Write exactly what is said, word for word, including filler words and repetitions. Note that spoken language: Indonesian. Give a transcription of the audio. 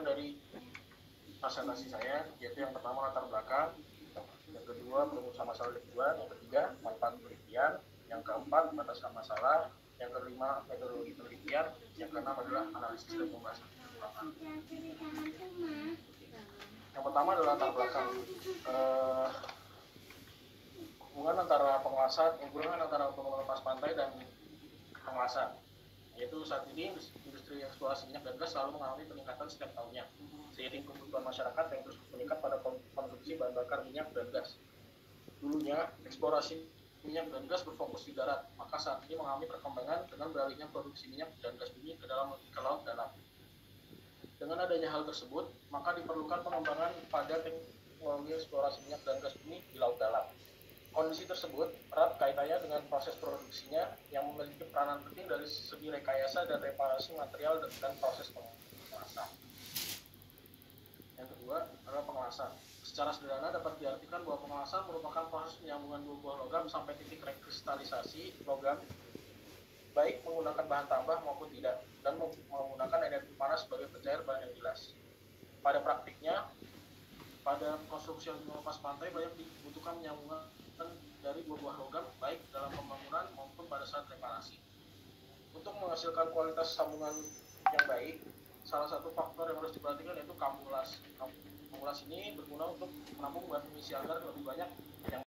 ulang dari presentasi saya, yaitu yang pertama latar belakang, yang kedua perumusan masalah tujuan, yang ketiga manfaat penelitian, yang keempat batasan masalah, yang kelima metodologi penelitian, yang keenam adalah analisis dan pembahasan. Yang pertama adalah latar belakang. Uh, hubungan antara penguasaan, hubungan antara pembangunan lepas pantai dan penguasaan, yaitu saat ini industri eksplorasi minyak dan gas selalu mengalami peningkatan setiap tahunnya seiring kebutuhan masyarakat yang terus meningkat pada konsumsi bahan bakar minyak dan gas. Dulunya eksplorasi minyak dan gas berfokus di darat, maka saat ini mengalami perkembangan dengan beralihnya produksi minyak dan gas bumi ke dalam ke laut dalam. Dengan adanya hal tersebut, maka diperlukan pengembangan pada teknologi eksplorasi minyak dan gas bumi di laut dalam. Kondisi tersebut erat kaitannya dengan proses produksinya yang memiliki peranan penting dari segi rekayasa dan reparasi material dan proses pengelasan. Yang kedua adalah pengelasan. Secara sederhana dapat diartikan bahwa pengelasan merupakan proses penyambungan dua buah logam sampai titik rekristalisasi logam, baik menggunakan bahan tambah maupun tidak, dan menggunakan energi panas sebagai pencair bahan yang jelas. Pada praktiknya, pada konstruksi yang lepas pantai banyak dibutuhkan penyambungan dari dua buah logam, baik dalam pembangunan maupun pada saat reparasi. Untuk menghasilkan kualitas sambungan yang baik, salah satu faktor yang harus diperhatikan yaitu kambulas. Kambulas ini berguna untuk menampung bahan pengisi agar lebih banyak yang